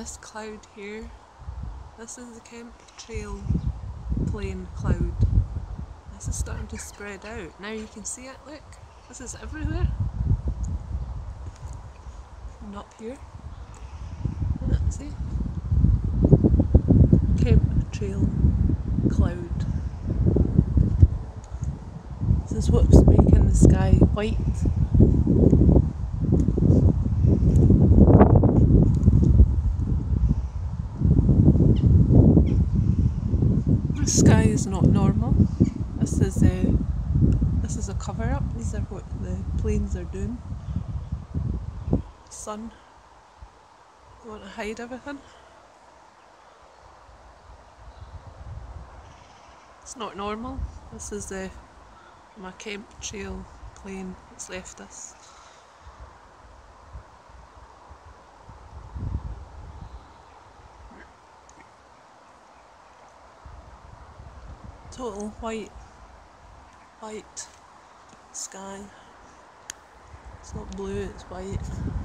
this cloud here, this is the chemtrail plane cloud. This is starting to spread out. Now you can see it, look. This is everywhere. And up here. See? Chemtrail cloud. This is what's making the sky white. The sky is not normal. This is a cover-up. These are what the planes are doing. Sun. They want to hide everything. It's not normal. This is my chemtrail plane that's left us. Total white sky. It's not blue, it's white.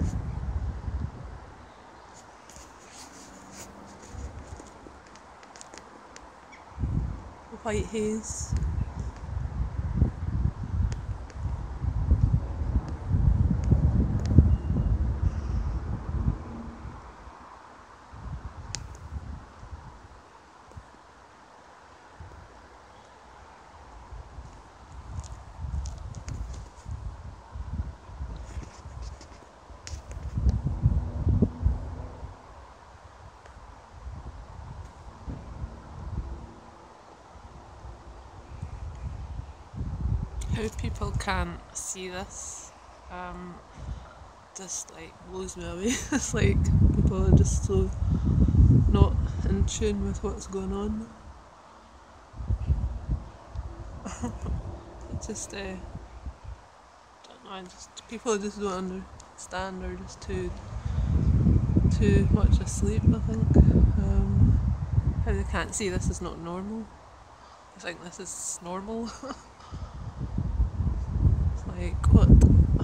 White haze. How people can't see this just like blows me away. It's like people are just so not in tune with what's going on. It's just don't know, people just don't understand, or just too much asleep, I think. How they can't see this is not normal. I think this is normal. Like, what?